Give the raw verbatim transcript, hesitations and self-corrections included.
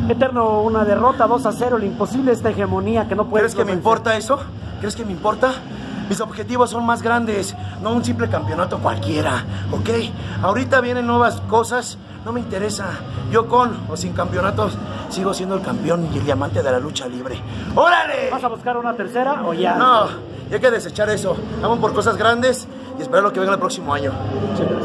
Eterno, una derrota dos a cero, lo imposible, esta hegemonía que no puedes... ¿Crees que me importa eso? ¿Crees que me importa? Mis objetivos son más grandes, no un simple campeonato cualquiera, ¿ok? Ahorita vienen nuevas cosas, no me interesa. Yo con o sin campeonatos sigo siendo el campeón y el diamante de la lucha libre. ¡Órale! ¿Vas a buscar una tercera o ya? No, hay que desechar eso. Vamos por cosas grandes y esperar lo que venga el próximo año. Sí.